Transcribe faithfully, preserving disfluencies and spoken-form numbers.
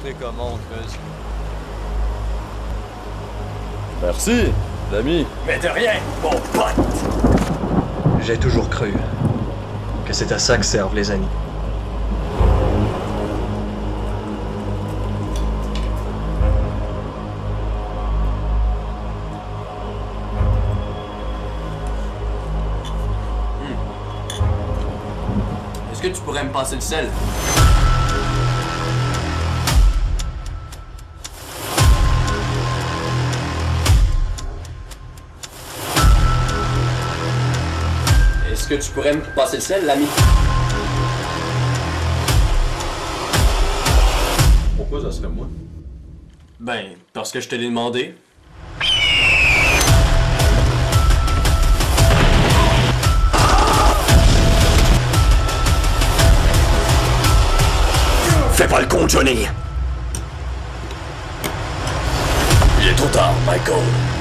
montrer comment on creuse. Merci, l'ami. Mais de rien, mon pote! J'ai toujours cru que c'est à ça que servent les amis. Est-ce que tu pourrais me passer le sel? Est-ce que tu pourrais me passer le sel, l'ami? Pourquoi ça serait moi? Ben, parce que je te l'ai demandé. Fais pas le con, Johnny! Il est trop tard, Michael.